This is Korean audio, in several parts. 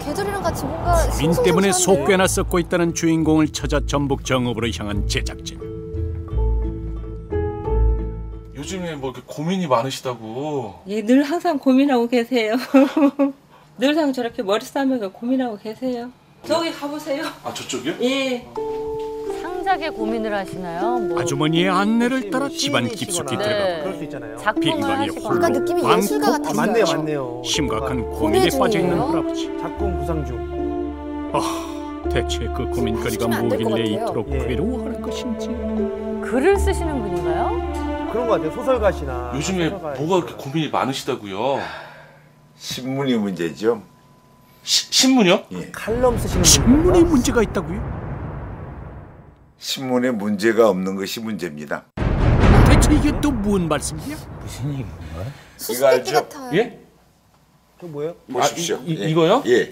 계절이랑 같이 뭔가 민 때문에 싱숭생숭한데? 속괴나 썩고 있다는 주인공을 찾아 전북 정읍으로 향한 제작진. 요즘에 뭐 이렇게 고민이 많으시다고. 예, 늘 항상 고민하고 계세요. 늘상 저렇게 머리 싸매고 고민하고 계세요. 저기 가보세요. 아, 저쪽이요? 예. 상작에 고민을 하시나요? 뭐 아주머니의 안내를 따라 집안 깊숙이 네. 들어가고 그럴 수 있잖아요. 작품을 빙방에 하시거나 약간 느낌이 홀로 예술가 왕국 같았어요. 맞네요, 맞네요. 심각한 고민 고민에 빠져있는 중이에요? 할아버지. 작품 구상 중. 대체 그 고민거리가 시키면 안될것 뭐길래 같아요. 이토록 예. 괴로워할 것인지. 글을 쓰시는 분인가요? 그런 것 같아요. 소설가시나. 요즘에 소설가 뭐가 그렇게 고민이 많으시다고요? 신문이 문제죠. 신문이요? 예. 칼럼 쓰시는 신문에 분인가요? 문제가 있다고요? 신문에 문제가 없는 것이 문제입니다. 대체 이게 또 무슨 말씀이야? 수수께끼 알죠? 같아요. 예? 그 뭐예요? 보십시오. 예. 이거요? 예.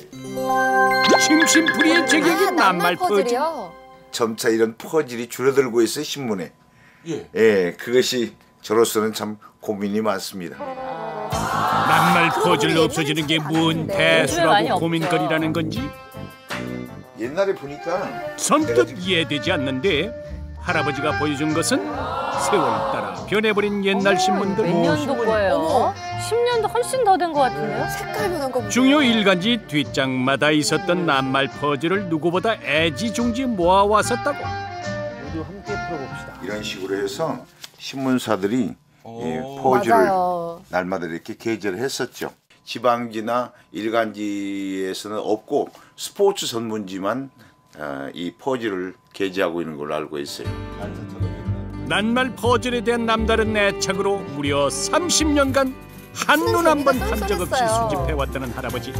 심심풀이의 제격인 낱말 퍼즐. 퍼즐이요? 점차 이런 퍼즐이 줄어들고 있어요, 신문에. 예. 예, 그것이 저로서는 참 고민이 많습니다. 낱말 퍼즐 없어지는 게 뭔 요즘에 많이 대수라고 없죠. 고민거리라는 건지 옛날에 보니까 선뜻 이해되지 않는데 할아버지가 보여준 것은 세월 따라 변해버린 옛날 신문들. 몇 년도 거예요? 어머. 10년도 훨씬 더 된 것 같은데요? 색깔 변한 거 보세요. 중요 일간지 뒷장마다 있었던 낱말 퍼즐을 누구보다 애지중지 모아왔었다고. 모두 함께 풀어봅시다. 이런 식으로 해서 신문사들이 예, 오. 퍼즐을 맞아요. 날마다 이렇게 게재를 했었죠. 지방지나 일간지에서는 없고 스포츠 전문지만 이 퍼즐을 게재하고 있는 걸로 알고 있어요. 낱말 퍼즐에 대한 남다른 애착으로 무려 30년간 한눈 한 번 한 적 없이 쏠쏠했어요. 수집해왔다는 할아버지.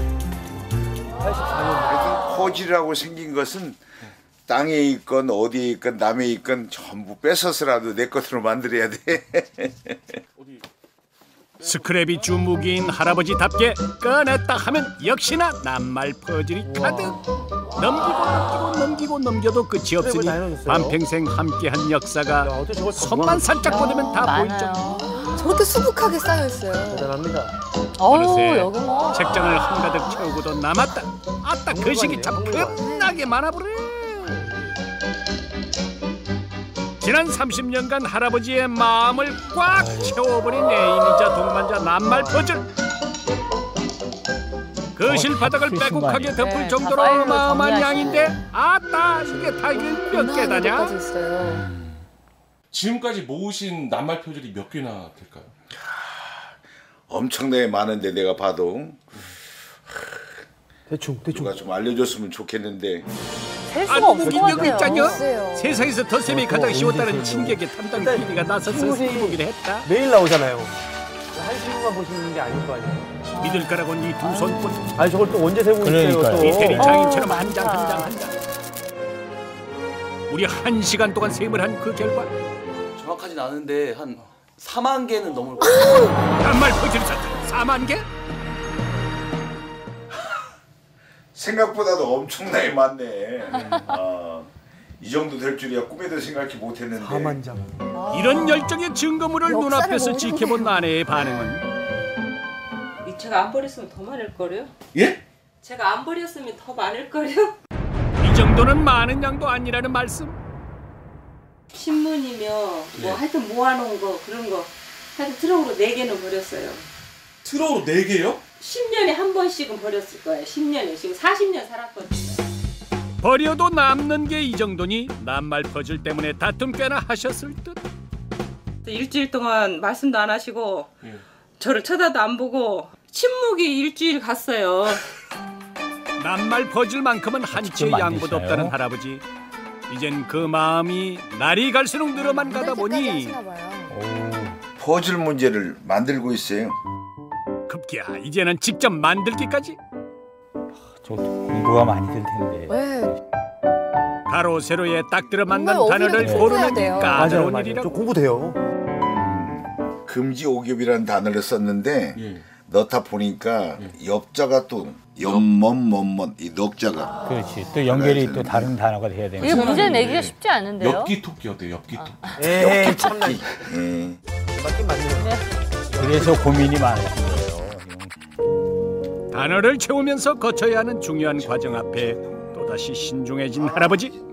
84년. 퍼즐이라고 생긴 것은 땅에 있건 어디에 있건 남에 있건 전부 뺏어서라도 내 것으로 만들어야 돼. 스크랩이 주무기인 할아버지답게 꺼냈다 하면 역시나 낱말 퍼즐이 가득. 넘기고 넘겨도 끝이 없으니 다 해놓으셨어요? 반평생 함께한 역사가 야, 어떻게 저걸 다 손만 살짝 보내면 다 보일 많아요. 정도. 저렇게 수북하게 쌓여있어요. 대단합니다. 어우, 어느새 여기 뭐. 책장을 한가득 채우고도 남았다. 아따 그 시기 참 겁나게 많아버려. 지난 30년간 할아버지의 마음을 꽉 채워버린 애인이자 동반자 낱말 퍼즐. 거실 바닥을 빼곡하게 덮을 네, 정도로 다 파일로 어마어마한 정리하시고. 양인데 아따 이게 다 이게 몇 개다냐? 것까지 있어요. 지금까지 모으신 낱말 표절이 몇 개나 될까요? 엄청나게 많은데 내가 봐도 대충. 누가 좀 알려줬으면 좋겠는데 셀 수가 없을 것 안국인 여기 있잖여. 같아요. 없어요. 세상에서 덧셈이 가장 쉬웠다는 언제 친객의 탐당 일단 PD가 나서서 신문이 해보기를 했다. 매일 나오잖아요. 한 신문만 보시는 게 아닐 거 아니에요. 믿을 거라곤 이 두 손뿐. 아니 저걸 또 언제 세고 있어요 또. 이태리 장인처럼 어, 한 장 한 장 한 장. 우리 1시간 동안 셈을 한 그 결과 정확하진 않은데 한 4만 개는 넘을 거예요. 낱말 퍼즐 사탕 4만 개? 생각보다도 엄청나게 많네. 이 정도 될 줄이야 꿈에도 생각해 못했는데. 4만 장. 이런 열정의 증거물을 역사를 눈앞에서 모르네. 지켜본 아내의 반응은 이 제가 안 버렸으면 더 많을 거요. 예? 제가 안 버렸으면 더 많을 거요. 이 정도는 많은 양도 아니라는 말씀. 신문이며 뭐 하여튼 모아놓은 거 그런 거 하여튼 트럭으로 4개는 버렸어요. 트럭으로 4개요? 10년에 한 번씩은 버렸을 거예요. 10년에 지금 40년 살았거든요. 버려도 남는 게 이 정도니 낱말 퍼즐 때문에 다툼 꽤나 하셨을 듯. 일주일 동안 말씀도 안 하시고 예. 저를 쳐다도 안 보고 침묵이 일주일 갔어요. 낱말 퍼즐만큼은 한치의 양보도 없다는 할아버지. 이젠 그 마음이 날이 갈수록 늘어만 가다 보니 하시나 봐요. 퍼즐 문제를 만들고 있어요. 급기야 이제는 직접 만들기까지. 저 공부가 많이 될 텐데. 왜? 가로 세로에 딱 들어맞는 정말 단어를 어휘를 고르는 공부해야 돼요. 게 맞아요, 까다로운 맞아요. 저 일이라고. 공부돼요. 금지 오겹이라는 단어를 썼는데 예. 넣다 보니까 엽자가 또 엽먼먼먼 이 넉자가 그렇지. 또 연결이 또 다른 단어가 돼야 이게 되니까. 문제 내기가 쉽지 않은데요? 엽기토끼 어때요? 엽기토끼. 에이 참나. 예. 맞긴 맞네요. 그래서 고민이 많으신 거예요. 단어를 채우면서 거쳐야 하는 중요한 과정 앞에 또다시 신중해진 할아버지.